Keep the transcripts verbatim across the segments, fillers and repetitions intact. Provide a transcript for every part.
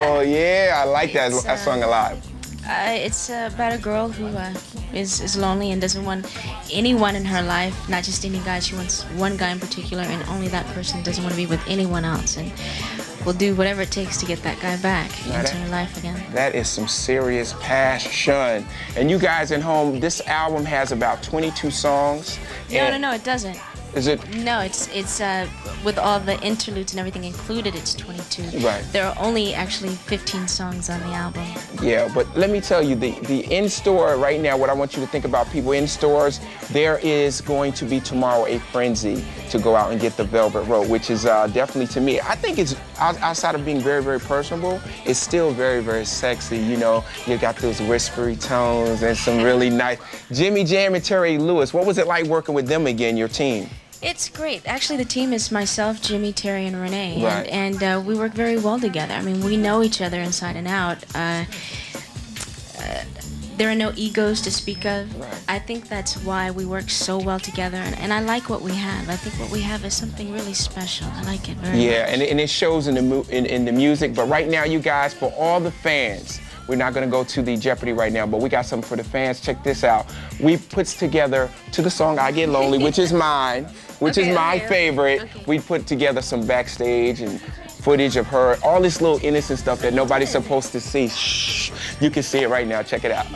Oh yeah, I like that, that song a lot. Uh, it's uh, about a girl who uh, is, is lonely and doesn't want anyone in her life, not just any guy. She wants one guy in particular, and only that person doesn't want to be with anyone else. And will do whatever it takes to get that guy back now into that, her life again. That is some serious passion. And you guys at home, this album has about twenty-two songs. No, no, no, it doesn't. Is it? No, it's it's uh, with all the interludes and everything included, it's twenty-two. Right. There are only actually fifteen songs on the album. Yeah, but let me tell you, the, the in-store right now, what I want you to think about people in stores, there is going to be tomorrow a frenzy to go out and get the Velvet Rope, which is uh, definitely, to me, I think it's, outside of being very, very personable, it's still very, very sexy. You know, you got those whispery tones and some really nice. Jimmy Jam and Terry Lewis, what was it like working with them again, your team? It's great. Actually, the team is myself, Jimmy, Terry, and Renee, right. and, and uh, we work very well together. I mean, we know each other inside and out. Uh, uh, there are no egos to speak of. Right. I think that's why we work so well together, and, and I like what we have. I think what we have is something really special. I like it very yeah, much. and, and it shows in the, mu in, in the music, but right now, you guys, for all the fans, we're not going to go to the Jeopardy right now, but we got something for the fans. Check this out. We put together, to the song I Get Lonely, which is mine, which okay, is my okay, favorite. Okay. We put together some backstage and footage of her, all this little innocent stuff that nobody's supposed to see. Shh, you can see it right now. Check it out.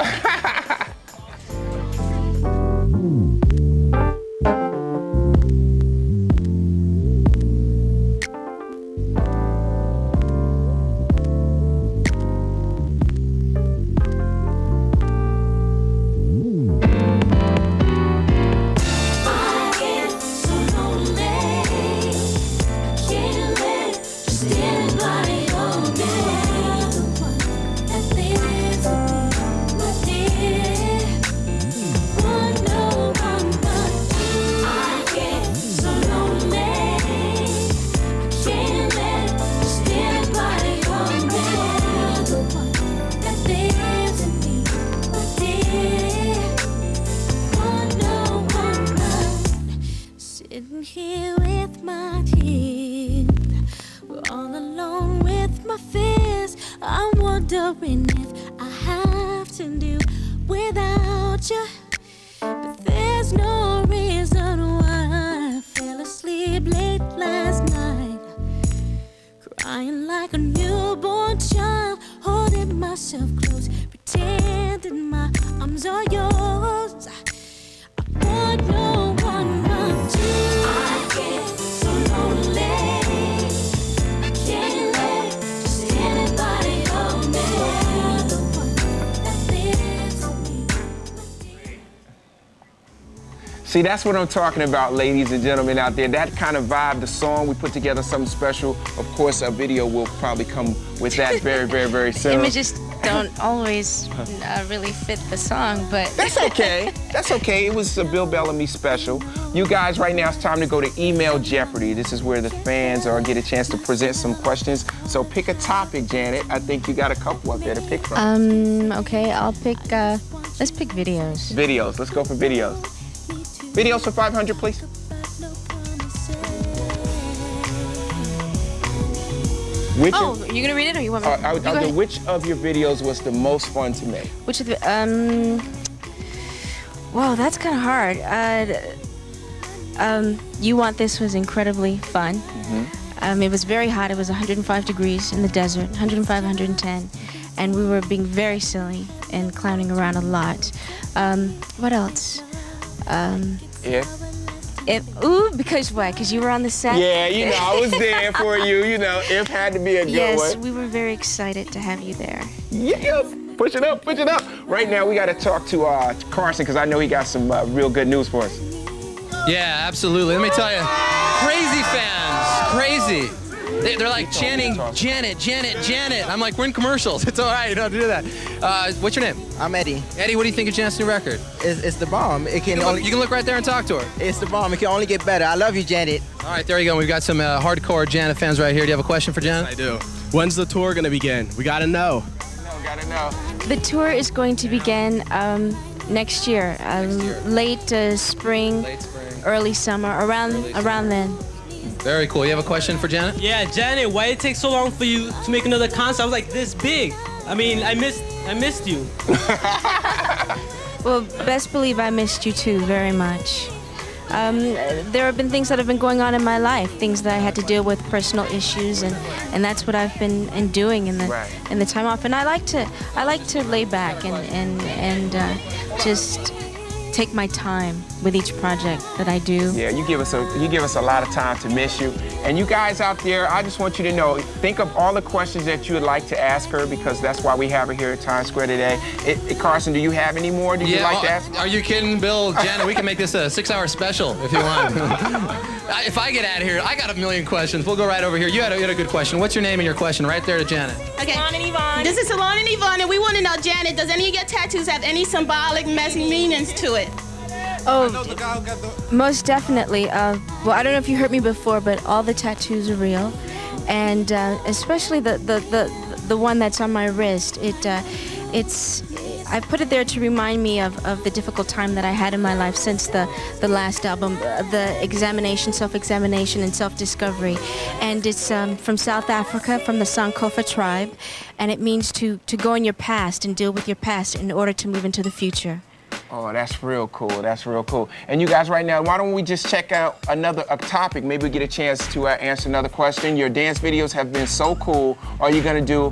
Sitting here with my tears, we're all alone with my fears. I'm wondering if I have to do without you, but there's no reason why I fell asleep late last night, crying like a newborn child, holding myself close, pretending my arms are yours. I want no one but you. I get so lonely, I can't let just anybody hold me. You're the one that lives in me. See, that's what I'm talking about, ladies and gentlemen out there. That kind of vibe, the song, we put together something special. Of course, a video will probably come with that very, very, very soon. Images don't always uh, really fit the song, but... That's okay. That's okay. It was a Bill Bellamy special. You guys, right now, it's time to go to Email Jeopardy. This is where the fans are get a chance to present some questions. So pick a topic, Janet. I think you got a couple up there to pick from. Um, okay, I'll pick, uh, let's pick videos. Videos. Let's go for videos. Videos for five hundred, please. Which oh, of, you're gonna read it, or you want me? uh, I, you I, which of your videos was the most fun to make? Which of the um? Whoa, that's kind of hard. Uh, um, You Want This was incredibly fun. Mm-hmm. Um, it was very hot. It was one hundred five degrees in the desert, one hundred five, one hundred ten, and we were being very silly and clowning around a lot. Um, what else? Um, yeah. If, ooh, because what? Because you were on the set? Yeah, you know, I was there for you, you know. If had to be a good yes, one. Yes, we were very excited to have you there. Yeah, push it up, push it up. Right now, we got to talk to uh, Carson, because I know he got some uh, real good news for us. Yeah, absolutely. Let me tell you, crazy fans, crazy. They, they're like chanting, Janet, Janet, Janet. I'm like, we're in commercials. It's all right, you don't have to do that. Uh, what's your name? I'm Eddie. Eddie, what do you think of Janet's new record? It's, it's the bomb. It can You can, only, look, you can look right there and talk to her. It's the bomb. It can only get better. I love you, Janet. All right, there you go. We've got some uh, hardcore Janet fans right here. Do you have a question for Janet? I do. When's the tour going to begin? We got to know. No, got to know. The tour is going to begin um, next year, uh, next year. Late, uh, spring, Late spring. early summer, around Early around summer. then. Very cool. You have a question for Janet? Yeah, Janet, why did it take so long for you to make another concert? I was like this big. I mean, I missed, I missed you. Well, best believe I missed you too very much. Um, there have been things that have been going on in my life, things that I had to deal with, personal issues, and, and that's what I've been in doing in the Right. in the time off. And I like to I like to lay back and and and uh, just take my time with each project that I do. Yeah, you give us a you give us a lot of time to miss you. And you guys out there, I just want you to know, think of all the questions that you would like to ask her, because that's why we have her here at Times Square today. It, it, Carson, do you have any more? Do you Yeah, like oh, to ask? Are you kidding, Bill? Janet, we can make this a six-hour special if you want. If I get out of here, I got a million questions. We'll go right over here. You had, a, you had a good question. What's your name and your question? Right there to Janet. Okay. Salon and Yvonne. This is Salon and Yvonne, and we want to know, Janet, does any of your tattoos have any symbolic, messy meanings to it? Oh, most definitely. Uh, well, I don't know if you heard me before, but all the tattoos are real, and uh, especially the, the the the one that's on my wrist. It uh, it's I put it there to remind me of, of the difficult time that I had in my life since the the last album, uh, the examination, self-examination, and self-discovery. And it's um, from South Africa, from the Sankofa tribe, and it means to to go in your past and deal with your past in order to move into the future. Oh, that's real cool. That's real cool. And you guys right now, why don't we just check out another a topic? Maybe we get a chance to uh, answer another question. Your dance videos have been so cool. Are you going to do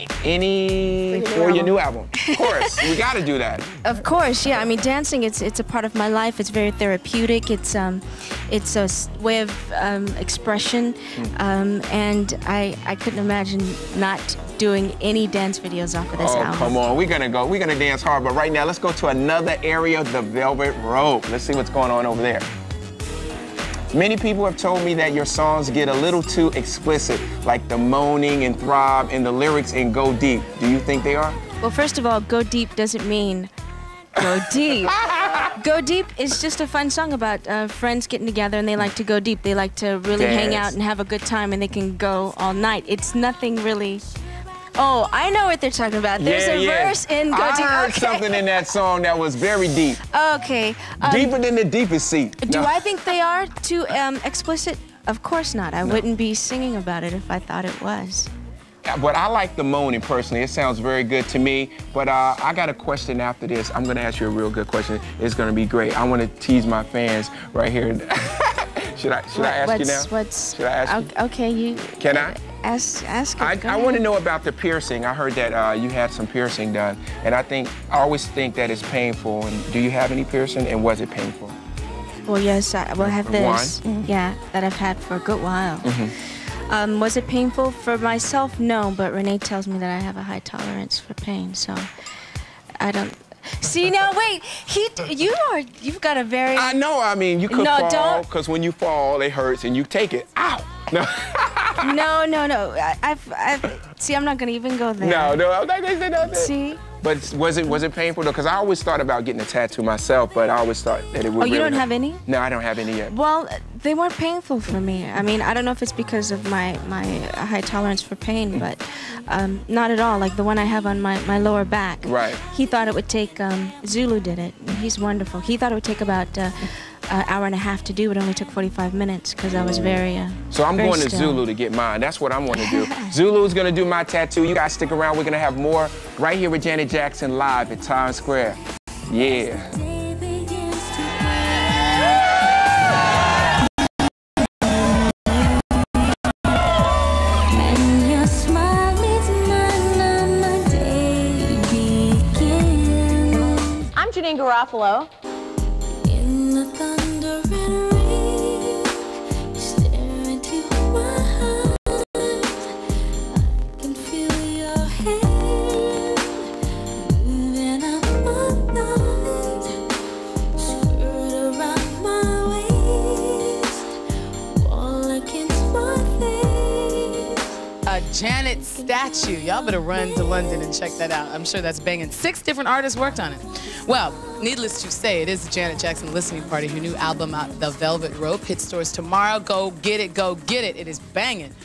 any for your new album? Of course, we got to do that. Of course, yeah. I mean, dancing, it's it's a part of my life. It's very therapeutic. It's um, it's a s- way of um, expression, um, and I I couldn't imagine not doing any dance videos off of this Oh, album. come on. We're going to go. We're going to dance hard. But right now, let's go to another area, the Velvet Rope. Let's see what's going on over there. Many people have told me that your songs get a little too explicit, like the moaning and throb and the lyrics in Go Deep. Do you think they are? Well, first of all, Go Deep doesn't mean go deep. Go Deep is just a fun song about uh, friends getting together and they like to go deep. They like to really hang Dance. out and have a good time, and they can go all night. It's nothing really. Oh, I know what they're talking about. There's yeah, a yeah. verse in Go I Deep. heard Okay. something in that song that was very deep. Okay. Um, Deeper than the deepest sea. Do No. I think they are too um, explicit? Of course not. I wouldn't be singing about it if I thought it was. But I like the moaning personally. It sounds very good to me. But uh, I got a question after this. I'm gonna ask you a real good question. It's gonna be great. I want to tease my fans right here. should I? Should I ask what's, you now? What's? Should I ask you? o- Okay, you. Can I? Ask. Ask. It. I, Go I ahead. want to know about the piercing. I heard that uh, you had some piercing done, and I think I always think that it's painful. And do you have any piercing? And was it painful? Well, yes, I will have this. One? Yeah, that I've had for a good while. Mhm. Um, was it painful for myself? No, but Renee tells me that I have a high tolerance for pain, so I don't. See now, wait. He, you are. You've got a very. I know. I mean, you could No, fall don't- because when you fall, it hurts, and you take it. Ow! No. No, no, no. I, I've, I've. See, I'm not gonna even go there. No, no, I'm not gonna say nothing. See. But was it was it painful though? Because I always thought about getting a tattoo myself, but I always thought that it would. Oh, you really don't hurt. have any? No, I don't have any yet. Well, they weren't painful for me. I mean, I don't know if it's because of my, my high tolerance for pain, but um, not at all. Like the one I have on my, my lower back. Right. He thought it would take, um, Zulu did it. He's wonderful. He thought it would take about uh, an hour and a half to do. It only took forty-five minutes because I was very, uh, So I'm very going to still. Zulu to get mine. That's what I'm going to do. Zulu's going to do my tattoo. You guys stick around. We're going to have more right here with Janet Jackson live at Times Square. Yeah. And your smile meets mine on my day begins. I'm Janine Garofalo. In the thunder and rain, you stare into my eyes. I can feel your hand moving up my thighs, skirt around my waist, wall against my face. A Janet statue. Y'all better run to London and check that out. I'm sure that's banging. Six different artists worked on it. Well, needless to say, it is the Janet Jackson listening party. Her new album out, The Velvet Rope, hits stores tomorrow. Go get it, go get it. It is banging.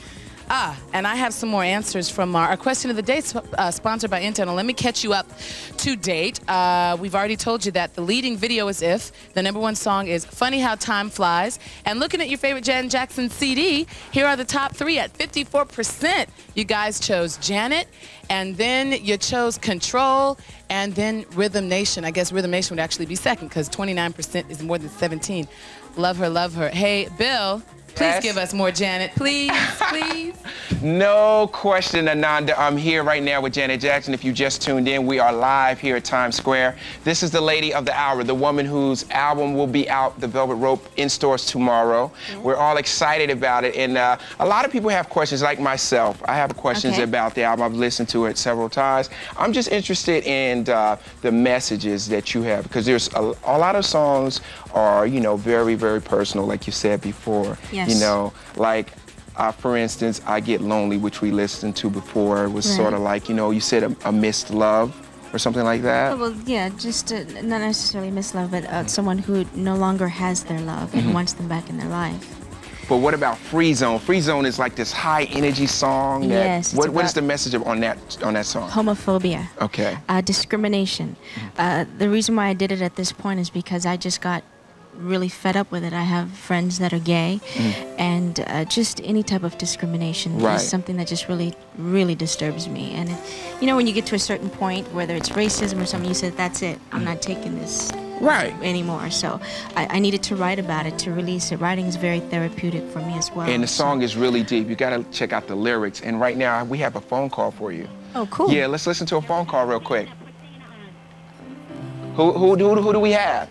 Ah, and I have some more answers from our, our question of the day, uh, sponsored by Intel. Let me catch you up to date. Uh, we've already told you that the leading video is If. The number one song is Funny How Time Flies. And looking at your favorite Janet Jackson C D, here are the top three at fifty-four percent. You guys chose Janet, and then you chose Control, and then Rhythm Nation. I guess Rhythm Nation would actually be second because twenty-nine percent is more than seventeen. Love her, love her. Hey, Bill, please Yes? give us more Janet. Please, please. No question, Ananda. I'm here right now with Janet Jackson. If you just tuned in, we are live here at Times Square. This is the lady of the hour, the woman whose album will be out, The Velvet Rope, in stores tomorrow. Mm-hmm. We're all excited about it. And uh, a lot of people have questions, like myself. I have questions Okay. about the album. I've listened to it several times. I'm just interested in uh, the messages that you have, because there's a, a lot of songs are, you know, very, very personal, like you said before. Yes. You know, like, uh, for instance, I Get Lonely, which we listened to before, was Right. sort of like, you know, you said a, a missed love or something like that. Oh, well, yeah, just uh, not necessarily miss love, but uh, someone who no longer has their love and Mm-hmm. wants them back in their life. But what about Free Zone? Free Zone is like this high energy song. That, Yes, it's What, what is about- the message of, on that on that song? Homophobia. Okay. Uh, discrimination. Uh, the reason why I did it at this point is because I just got really fed up with it. I have friends that are gay, and uh, just any type of discrimination Right. is something that just really, really disturbs me. And it, you know, when you get to a certain point, whether it's racism or something, you say, that's it, I'm not taking this Right. anymore. So I, I needed to write about it, to release it. Writing is very therapeutic for me as well. And the so- song is really deep. You gotta check out the lyrics. And right now, we have a phone call for you. Oh, cool. Yeah, let's listen to a phone call real quick. Who, who, who, who do we have?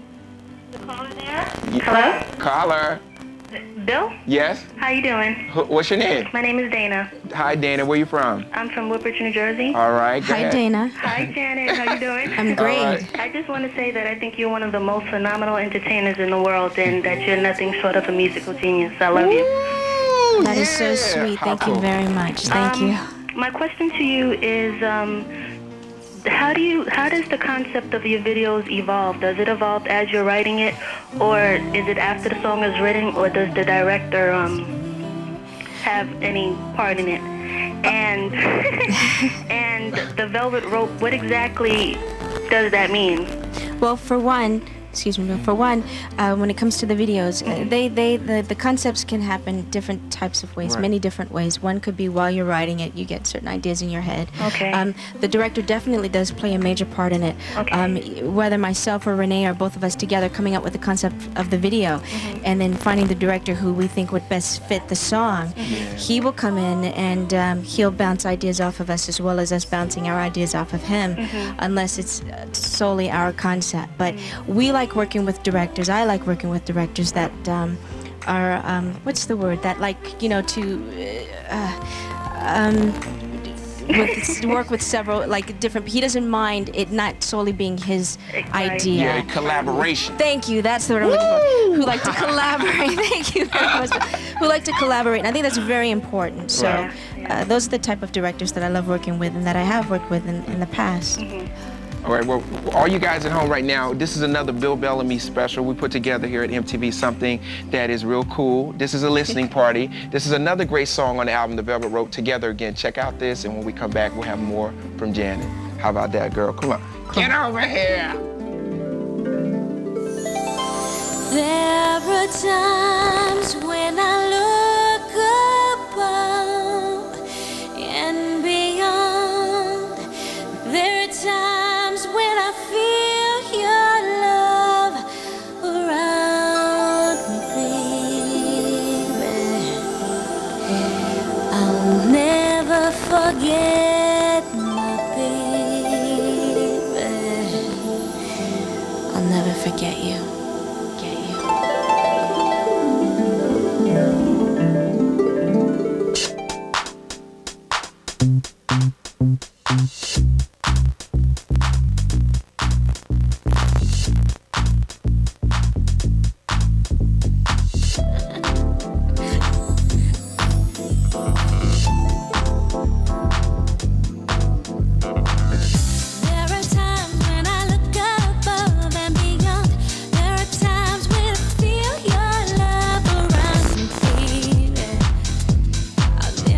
Hello? Caller. Bill? Yes? How you doing? Who, what's your name? My name is Dana. Hi, Dana. Where you from? I'm from Woodbridge, New Jersey. All right. Go Hi, ahead. Dana. Hi, Janet. How you doing? I'm great. All right. I just want to say that I think you're one of the most phenomenal entertainers in the world, and that you're nothing short of a musical genius. I love you. Ooh, That is so yeah. sweet. How Thank cool. you very much. Thank Um, you. My question to you is, um, how do you, how does the concept of your videos evolve? Does it evolve as you're writing it, or is it after the song is written, or does the director um, have any part in it? And and the Velvet Rope, what exactly does that mean? Well, for one, excuse me, but for one, uh, when it comes to the videos, uh, they, they, the, the concepts can happen different types of ways, Right. many different ways. One could be while you're writing it, you get certain ideas in your head. Okay. Um, the director definitely does play a major part in it. Okay. Um, whether myself or Renee or both of us together coming up with the concept of the video, and then finding the director who we think would best fit the song, he will come in and um, he'll bounce ideas off of us as well as us bouncing our ideas off of him, unless it's uh, solely our concept. But we like working with directors. I like working with directors that um, are, um, what's the word, that like, you know, to uh, um, with, work with several, like different, he doesn't mind it not solely being his idea. Yeah, collaboration. Thank you. That's the word I'm looking for. Who like to collaborate. Thank you very much. Who like to collaborate. And I think that's very important. So Right. uh, those are the type of directors that I love working with and that I have worked with in, in the past. All right, well, all you guys at home right now, this is another Bill Bellamy special we put together here at M T V, something that is real cool. This is a listening party. This is another great song on the album, The Velvet Rope, Together Again. Check out this, and when we come back, we'll have more from Janet. How about that, girl? Come on. Get over here. There are times when I look above and beyond. There are times when I feel your love around me, baby. I'll never forget my baby. I'll never forget you. Get you. There are times when I look above and beyond. There are times when I feel your love around me, baby. I'll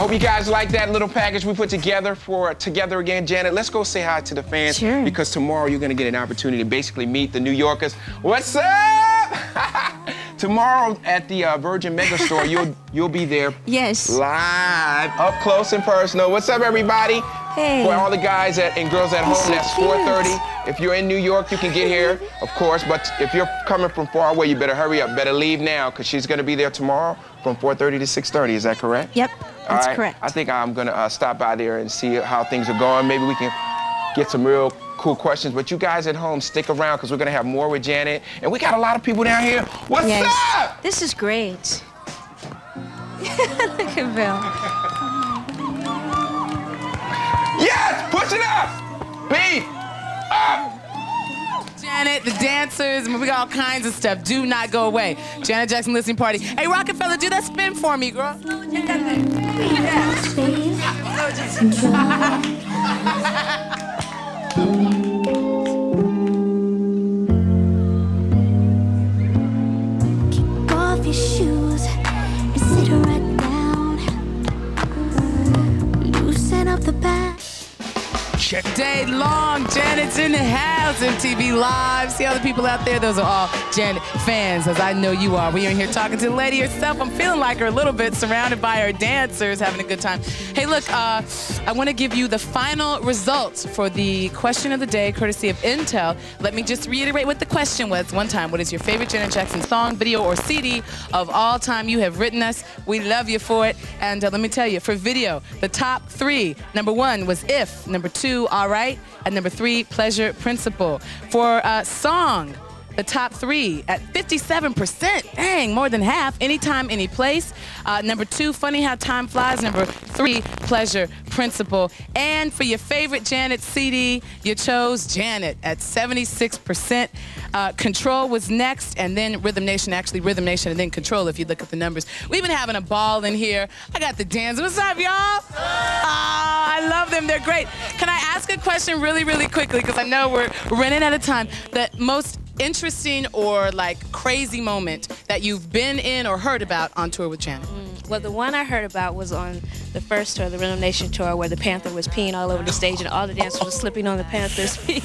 hope you guys like that little package we put together for Together Again. Janet, let's go say hi to the fans. Sure. Because tomorrow you're going to get an opportunity to basically meet the New Yorkers. What's up? Tomorrow at the uh, Virgin Megastore, you'll you'll be there. Yes. Live, up close and personal. What's up, everybody? Hey. For all the guys at, and girls at home, so that's cute. four thirty. If you're in New York, you can get here, of course. But if you're coming from far away, you better hurry up. Better leave now, because she's going to be there tomorrow from four thirty to six thirty. Is that correct? Yep, that's all right. correct. I think I'm going to uh, stop by there and see how things are going. Maybe we can get some real cool questions. But you guys at home, stick around, because we're going to have more with Janet. And we got a lot of people down here. What's yes. up? This is great. Look at Bill. Yes, push it up. Beat. Up. Janet, the dancers, we got all kinds of stuff. Do not go away. Janet Jackson listening party. Hey, Rockefeller, do that spin for me, girl. Kick off your shoes and sit right down. Loosen up the bag. Check day long. Janet's in the house. M T V Live. See all the people out there? Those are all Janet fans, as I know you are. We are here talking to the lady herself. I'm feeling like her a little bit, surrounded by her dancers, having a good time. Hey, look, uh, I want to give you the final results for the question of the day, courtesy of Intel. Let me just reiterate what the question was one time. What is your favorite Janet Jackson song, video, or C D of all time? You have written us. We love you for it. And uh, let me tell you, for video, the top three, number one was If, number two, All Right, and number three, Pleasure Principle. For uh, song, the top three at fifty-seven percent. Dang, more than half. Anytime, any place. Uh, number two, Funny How Time Flies. Number three, Pleasure Principle. And for your favorite Janet C D, you chose Janet at seventy-six percent. Uh, Control was next, and then Rhythm Nation, actually Rhythm Nation, and then Control if you look at the numbers. We've been having a ball in here. I got the dancers. What's up, y'all? Oh, I love them. They're great. Can I ask a question really, really quickly, because I know we're running out of time. The most interesting or like crazy moment that you've been in or heard about on tour with Janet? Mm, well, the one I heard about was on the first tour, the Rhythm Nation tour, where the Panther was peeing all over the stage and all the dancers were slipping on the Panther's feet.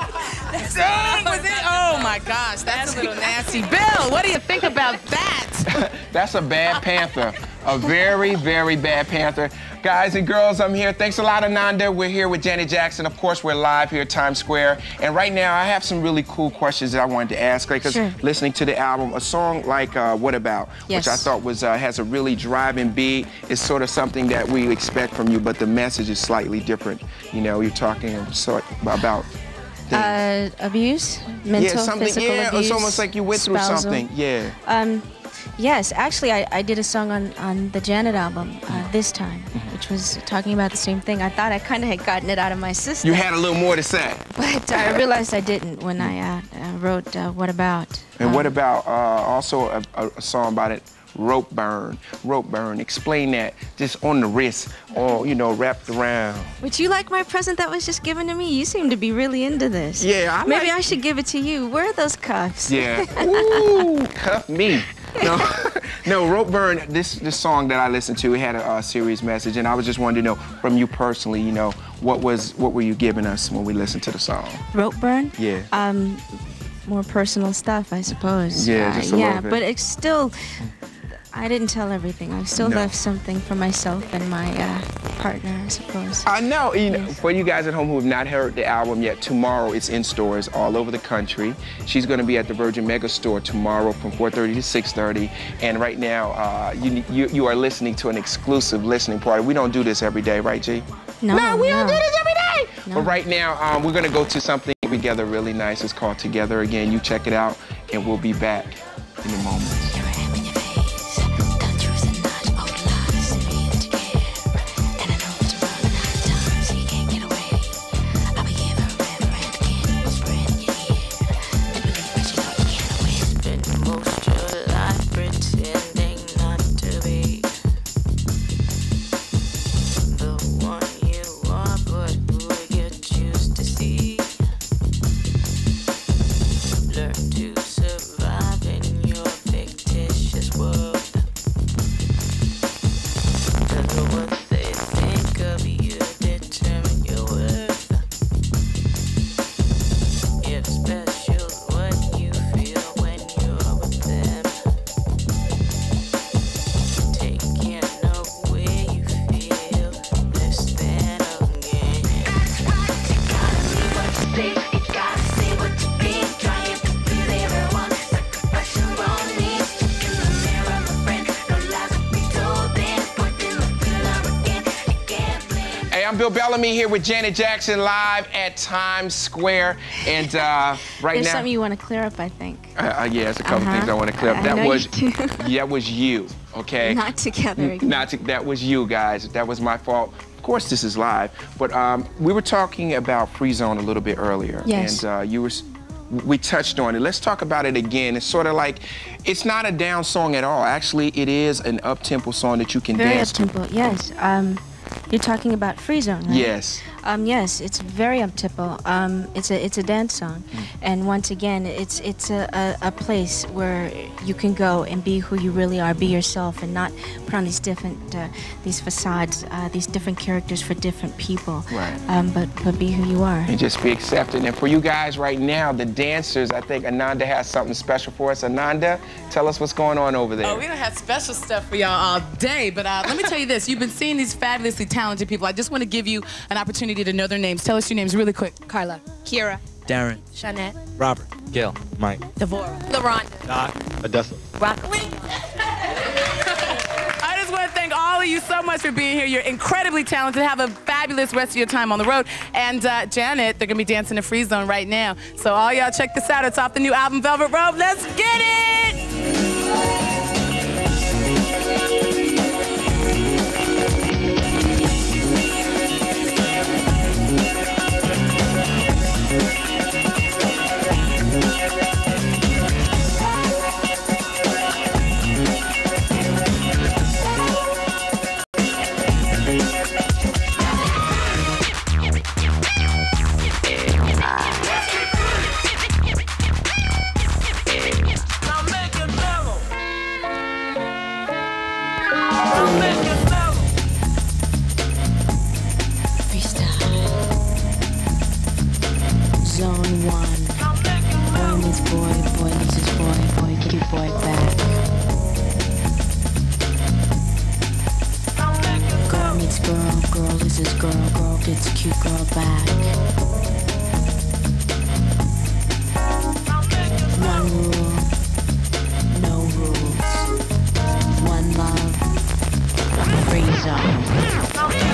Dang, was it? Oh my gosh, that's a little nasty. Bill, what do you think about that? That's a bad Panther. A very, very bad Panther. Guys and girls, I'm here. Thanks a lot, Ananda. We're here with Janet Jackson. Of course, we're live here at Times Square. And right now, I have some really cool questions that I wanted to ask. Like, 'cause Sure. listening to the album, a song like uh, What About, Yes. which I thought was uh, has a really driving beat, is sort of something that we expect from you, but the message is slightly different. You know, you're talking sort about Uh, abuse, mental, yeah, something, physical yeah, abuse. it's almost like you went through spousal. something. Yeah. Um, yes, actually, I, I did a song on, on the Janet album uh, this time, which was talking about the same thing. I thought I kind of had gotten it out of my system. You had a little more to say. But I realized I didn't when I uh, uh, wrote uh, What About. And Um, what about uh, also a, a, a song about it, Rope Burn? Rope Burn, explain that, just on the wrist, or, you know, wrapped around. Would you like my present that was just given to me? You seem to be really into this. Yeah, I Maybe like- I should give it to you. Where are those cuffs? Yeah. Ooh, cuff me. No, no, Rope Burn, this this song that I listened to, it had a, a serious message, and I was just wanting to know from you personally, you know, what was what were you giving us when we listened to the song? Rope burn? Yeah. Um, more personal stuff, I suppose. Yeah, just a uh, yeah, little bit. but it's still, I didn't tell everything. I've still No. left something for myself and my uh, partner, I suppose. I know, you know, for you guys at home who have not heard the album yet, tomorrow it's in stores all over the country. She's going to be at the Virgin Megastore tomorrow from four thirty to six thirty. And right now, uh, you, you you are listening to an exclusive listening party. We don't do this every day, right, G? No, no, we no. don't do this every day. No. But right now, um, we're going to go to something together really nice. It's called Together Again. You check it out, and we'll be back in a moment. Learn to survive in your victim. I'm Bill Bellamy here with Janet Jackson live at Times Square. And uh, right There's now... something you want to clear up, I think. Uh, uh, yeah, there's a couple uh-huh. things I want to clear up. I That know was, you do. that was you, okay? Not together again. Not to, that was you, guys. That was my fault. Of course, this is live, but um, we were talking about Free Zone a little bit earlier. Yes. And uh, you were... we touched on it. Let's talk about it again. It's sort of like, it's not a down song at all. Actually, it is an up-tempo song that you can Very dance to. up-tempo, yes. Um, you're talking about Free Zone, right? Yes. Um, yes, it's very up-tempo. Um, it's a it's a dance song, Mm. and once again, it's it's a, a, a place where you can go and be who you really are, be yourself, and not put on these different uh, these facades, uh, these different characters for different people. Right. Um, but but be who you are. And just be accepted. And for you guys right now, the dancers, I think Ananda has something special for us. Ananda, tell us what's going on over there. Oh, we don't have special stuff for y'all all day, but uh, let me tell you this. You've been seeing these fabulously talented people. I just want to give you an opportunity to know their names. Tell us your names really quick. Carla. Kira. Darren. Shanette. Robert. Gil. Mike. Devora. LaRonda. Doc. Odessa. Rockaway. I just want to thank all of you so much for being here. You're incredibly talented. Have a fabulous rest of your time on the road. And uh, Janet, they're going to be dancing the Free Zone right now. So all y'all check this out. It's off the new album, Velvet Rope. Let's get it! Zone one. Boy meets boy, boy meets his boy, boy cute boy back. Girl meets girl, girl is his girl, girl gets cute girl back. One rule, no rules. One love, Free Zone.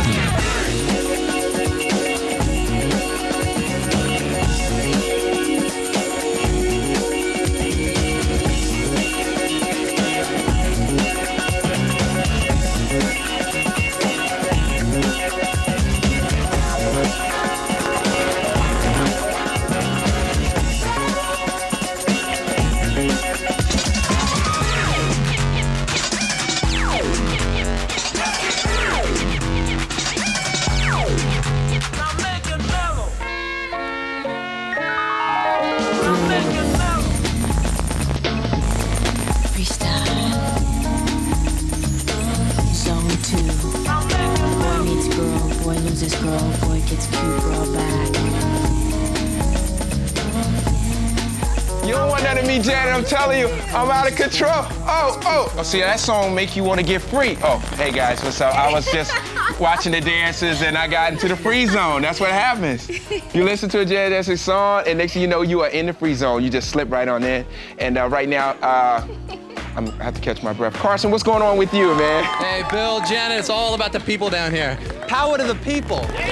Janet, I'm telling you, I'm out of control. Oh, oh. Oh, see, that song make you want to get free. Oh, hey guys, what's up? I was just watching the dances and I got into the Free Zone. That's what happens. You listen to a Janet Jackson song and next thing you know, you are in the Free Zone. You just slip right on in. And uh, right now, uh, I'm, I have to catch my breath. Carson, what's going on with you, man? Hey, Bill, Janet, it's all about the people down here. Power to the people. Yeah.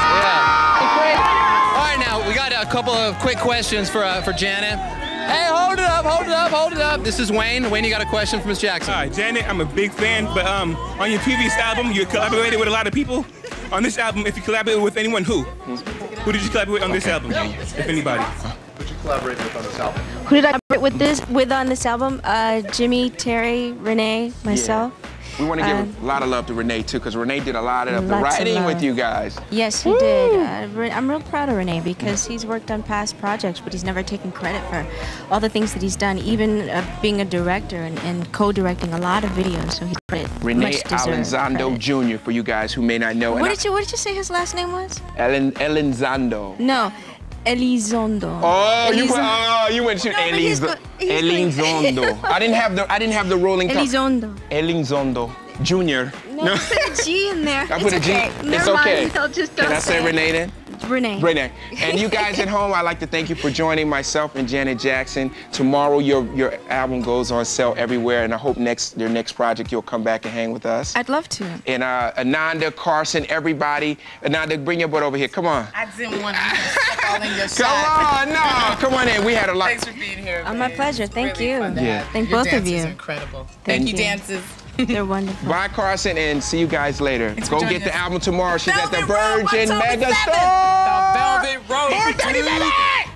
yeah. All right, now, we got a couple of quick questions for, uh, for Janet. Hey, hold it up, hold it up, hold it up. This is Wayne. Wayne, you got a question for Miss Jackson. Hi, Janet, I'm a big fan, but um, on your previous album, you collaborated with a lot of people. On this album, if you collaborated with anyone, who? Who did you collaborate on this album, if anybody? Who did you collaborate with on this album? Who did I collaborate with this with on this album? Uh, Jimmy, Terry, Renee, myself. Yeah. We want to give um, a lot of love to Renee, too, because Renee did a lot of the Lots of writing love. with you guys. Yes, he Woo! did. Uh, Re- I'm real proud of Renee because he's worked on past projects, but he's never taken credit for all the things that he's done, even uh, being a director and, and co-directing a lot of videos. So he's credit. Renee much deserved Alenzando credit. Junior, for you guys who may not know. What And did you What did you say his last name was? Ellen, Elenzando. No, Elizondo. Oh, you Elizo- put, oh, you went to No, but he's Elizo, go- he's going- Elizondo. I didn't have the I didn't have the rolling tongue. Elizondo. Elizondo Junior. No, put a G in there. I put it's a G. okay. It's Never okay. mind. I'll just Can don't I say say Renee then? Renee. Renee. And you guys at home, I'd like to thank you for joining myself and Janet Jackson. Tomorrow, your your album goes on sale everywhere, and I hope next your next project you'll come back and hang with us. I'd love to. And uh, Ananda, Carson, everybody. Ananda, bring your butt over here. Come on. I didn't want to step all in your Come on, no, come on in. We had a lot. Thanks for being here. Oh, my pleasure. Thank really you. Yeah. Thank Your both of dance you. is incredible. Thank, Thank you, you. dances. They're wonderful. Bye, Carson, and see you guys later. Thanks Go for get joining the us. album tomorrow. She's at the Velvet Road, Virgin October Mega seventh. Store. The Velvet Road. four thirty, baby!